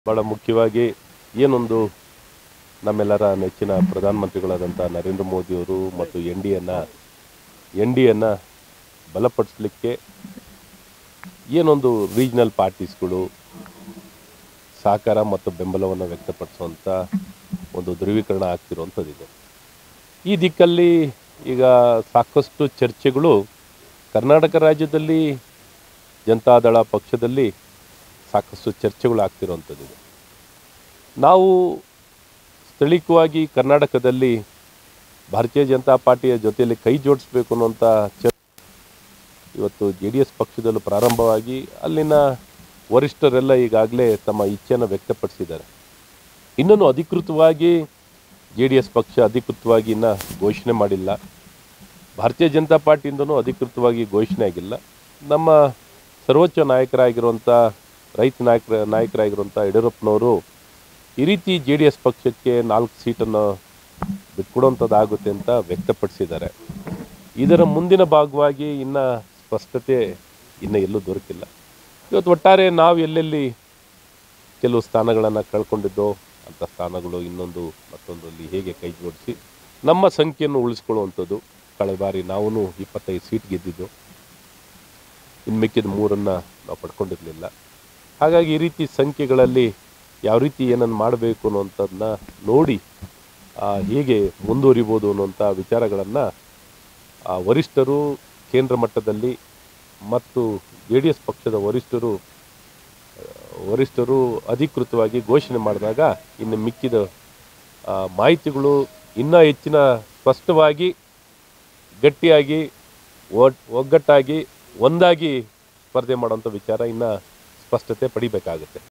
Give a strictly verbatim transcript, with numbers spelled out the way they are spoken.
ಭಾಳ ಮುಖ್ಯವಾಗಿ ಏನೊಂದು ನಮ್ಮೆಲ್ಲರ ನೆಚ್ಚಿನ ಪ್ರಧಾನಮಂತ್ರಿಗಳಾದಂಥ ನರೇಂದ್ರ ಮೋದಿಯವರು ಮತ್ತು ಎನ್ ಡಿ ಎನ್ನ ಎನ್ ಡಿ ಎನ್ನ ಬಲಪಡಿಸಲಿಕ್ಕೆ ಏನೊಂದು ರೀಜ್ನಲ್ ಪಾರ್ಟೀಸ್ಗಳು ಸಹಕಾರ ಮತ್ತು ಬೆಂಬಲವನ್ನು ವ್ಯಕ್ತಪಡಿಸುವಂಥ ಒಂದು ಧ್ರುವೀಕರಣ ಆಗ್ತಿರುವಂಥದ್ದಿದೆ. ಈ ದಿಕ್ಕಲ್ಲಿ ಈಗ ಸಾಕಷ್ಟು ಚರ್ಚೆಗಳು ಕರ್ನಾಟಕ ರಾಜ್ಯದಲ್ಲಿ ಜನತಾದಳ ಪಕ್ಷದಲ್ಲಿ ಸಾಕಷ್ಟು ಚರ್ಚೆಗಳು ಆಗ್ತಿರುವಂಥದ್ದಿದೆ. ನಾವು ಸ್ಥಳೀಯವಾಗಿ ಕರ್ನಾಟಕದಲ್ಲಿ ಭಾರತೀಯ ಜನತಾ ಪಾರ್ಟಿಯ ಜೊತೆಯಲ್ಲಿ ಕೈ ಜೋಡಿಸಬೇಕು ಅನ್ನುವಂಥ ಚರ್ಚೆ ಇವತ್ತು ಜೆ ಡಿ ಎಸ್ ಪಕ್ಷದಲ್ಲೂ ಪ್ರಾರಂಭವಾಗಿ ಅಲ್ಲಿನ ವರಿಷ್ಠರೆಲ್ಲ ಈಗಾಗಲೇ ತಮ್ಮ ಇಚ್ಛೆಯನ್ನು ವ್ಯಕ್ತಪಡಿಸಿದ್ದಾರೆ. ಇನ್ನೂ ಅಧಿಕೃತವಾಗಿ ಜೆ ಡಿ ಎಸ್ ಪಕ್ಷ ಅಧಿಕೃತವಾಗಿ ಇನ್ನೂ ಘೋಷಣೆ ಮಾಡಿಲ್ಲ. ಭಾರತೀಯ ಜನತಾ ಪಾರ್ಟಿಯಿಂದನೂ ಅಧಿಕೃತವಾಗಿ ಘೋಷಣೆ ಆಗಿಲ್ಲ. ನಮ್ಮ ಸರ್ವೋಚ್ಚ ನಾಯಕರಾಗಿರುವಂಥ ರೈತ ನಾಯಕರ ನಾಯಕರಾಗಿರುವಂಥ ಯಡಿಯೂರಪ್ಪನವರು ಈ ರೀತಿ ಜೆ ಡಿ ಎಸ್ ಪಕ್ಷಕ್ಕೆ ನಾಲ್ಕು ಸೀಟನ್ನು ಬಿಟ್ಕೊಡುವಂಥದ್ದಾಗುತ್ತೆ ಅಂತ ವ್ಯಕ್ತಪಡಿಸಿದ್ದಾರೆ. ಇದರ ಮುಂದಿನ ಭಾಗವಾಗಿ ಇನ್ನು ಸ್ಪಷ್ಟತೆ ಇನ್ನೂ ಎಲ್ಲೂ ದೊರಕಿಲ್ಲ. ಇವತ್ತು ಒಟ್ಟಾರೆ ನಾವು ಎಲ್ಲೆಲ್ಲಿ ಕೆಲವು ಸ್ಥಾನಗಳನ್ನು ಕಳ್ಕೊಂಡಿದ್ದೋ ಅಂಥ ಸ್ಥಾನಗಳು ಇನ್ನೊಂದು ಮತ್ತೊಂದರಲ್ಲಿ ಹೇಗೆ ಕೈ ಜೋಡಿಸಿ ನಮ್ಮ ಸಂಖ್ಯೆಯನ್ನು ಉಳಿಸ್ಕೊಳ್ಳುವಂಥದ್ದು. ಕಳೆದ ಬಾರಿ ನಾವು ಇಪ್ಪತ್ತೈದು ಸೀಟ್ ಗೆದ್ದಿದ್ದು, ಇನ್ನು ಮಿಕ್ಕಿದ ಮೂರನ್ನು ನಾವು ಪಡ್ಕೊಂಡಿರಲಿಲ್ಲ. ಹಾಗಾಗಿ ಈ ರೀತಿ ಸಂಖ್ಯೆಗಳಲ್ಲಿ ಯಾವ ರೀತಿ ಏನನ್ನು ಮಾಡಬೇಕು ಅನ್ನುವಂಥದ್ದನ್ನ ನೋಡಿ ಹೇಗೆ ಮುಂದುವರಿಬೋದು ಅನ್ನುವಂಥ ವಿಚಾರಗಳನ್ನು ವರಿಷ್ಠರು ಕೇಂದ್ರ ಮಟ್ಟದಲ್ಲಿ ಮತ್ತು ಜೆ ಡಿ ಎಸ್ ಪಕ್ಷದ ವರಿಷ್ಠರು ವರಿಷ್ಠರು ಅಧಿಕೃತವಾಗಿ ಘೋಷಣೆ ಮಾಡಿದಾಗ ಇನ್ನು ಮಿಕ್ಕಿದ ಮಾಹಿತಿಗಳು ಇನ್ನೂ ಹೆಚ್ಚಿನ ಸ್ಪಷ್ಟವಾಗಿ ಗಟ್ಟಿಯಾಗಿ ಒಗ್ಗಟ್ಟಾಗಿ ಒಂದಾಗಿ ಸ್ಪರ್ಧೆ ಮಾಡುವಂಥ ವಿಚಾರ ಇನ್ನು ಸ್ಪಷ್ಟತೆ ಪಡಿಬೇಕಾಗುತ್ತೆ.